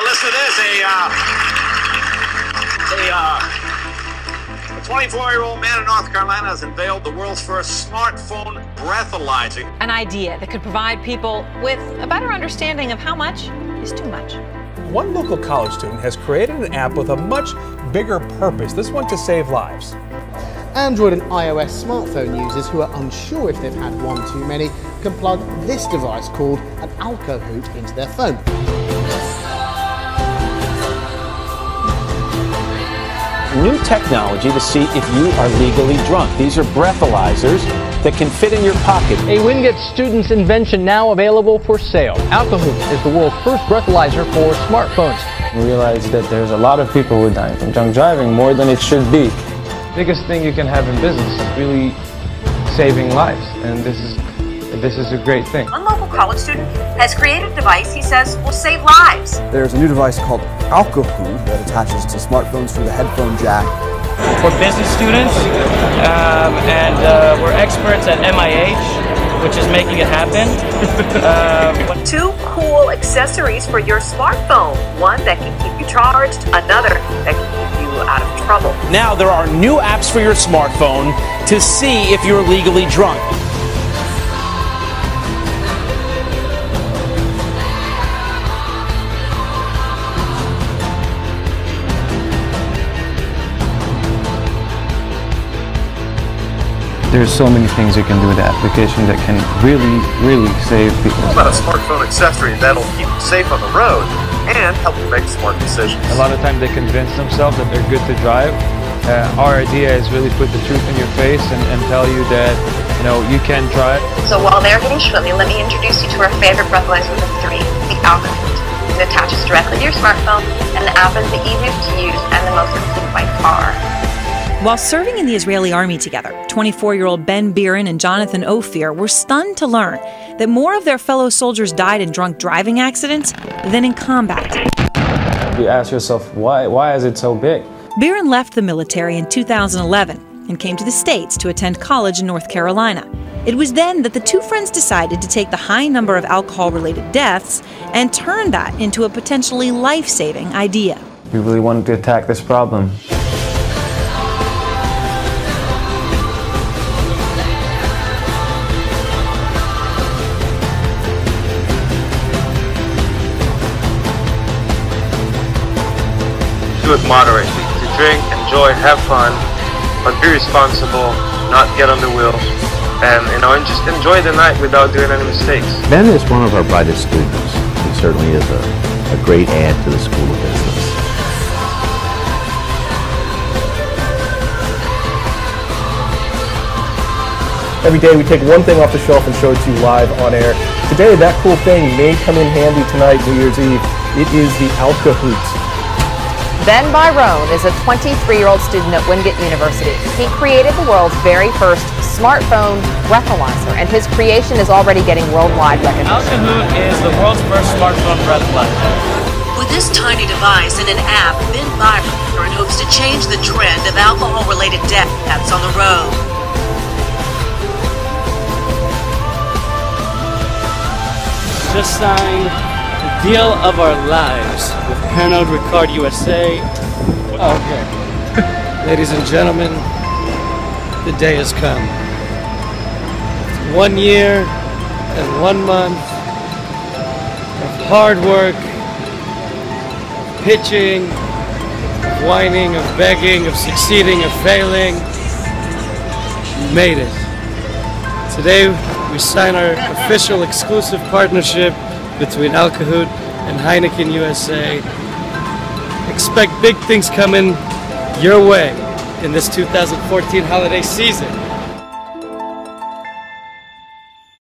listen to this. A 24-year-old man in North Carolina has unveiled the world's first smartphone breathalyzer. An idea that could provide people with a better understanding of how much is too much. One local college student has created an app with a much bigger purpose, this one to save lives. Android and iOS smartphone users who are unsure if they've had one too many can plug this device called an Alcohoot into their phone. New technology to see if you are legally drunk. These are breathalyzers that can fit in your pocket. A Wingate student's invention now available for sale. Alcohoot is the world's first breathalyzer for smartphones. We realized that there's a lot of people who are dying from drunk driving, more than it should be. The biggest thing you can have in business is really saving lives, and this is a great thing. One local college student has created a device he says will save lives. There's a new device called Alcohoot that attaches to smartphones through the headphone jack. We're business students, and we're experts at MIH, which is making it happen. 2 cool accessories for your smartphone. One that can keep you charged, another that can keep you out of trouble. Now there are new apps for your smartphone to see if you're legally drunk. There's so many things you can do with the application that can really save people. How about a smartphone accessory that'll keep you safe on the road and help you make smart decisions? A lot of times they convince themselves that they're good to drive. Our idea is really put the truth in your face and tell you that you can drive. So while they're getting shrilly, let me introduce you to our favorite breathalyzer of the 3, the Alcohoot. It attaches directly to your smartphone, and the app is the easiest to use and the most complete by far. While serving in the Israeli army together, 24-year-old Ben Biren and Jonathan Ophir were stunned to learn that more of their fellow soldiers died in drunk driving accidents than in combat. You ask yourself, why is it so big? Biren left the military in 2011 and came to the States to attend college in North Carolina. It was then that the two friends decided to take the high number of alcohol-related deaths and turn that into a potentially life-saving idea. We really wanted to attack this problem. Do it moderately. To drink, enjoy, have fun, but be responsible, not get on the wheel, and just enjoy the night without doing any mistakes. Ben is one of our brightest students. He certainly is a great add to the School of Business. Every day we take one thing off the shelf and show it to you live on air. Today, that cool thing may come in handy tonight, New Year's Eve. It is the Alcohoot. Ben Byrone is a 23-year-old student at Wingate University. He created the world's very first smartphone breathalyzer, and his creation is already getting worldwide recognition. Alcohoot is the world's first smartphone breathalyzer. With this tiny device and an app, Ben Byrone hopes to change the trend of alcohol-related deaths on the road. Just signed the deal of our lives with Pernod Ricard USA. Okay. Ladies and gentlemen, the day has come. 1 year and 1 month of hard work, pitching, of whining, of begging, of succeeding, of failing. We made it. Today we sign our official exclusive partnership between Alcohoot and Heineken USA. Expect big things coming your way in this 2014 holiday season.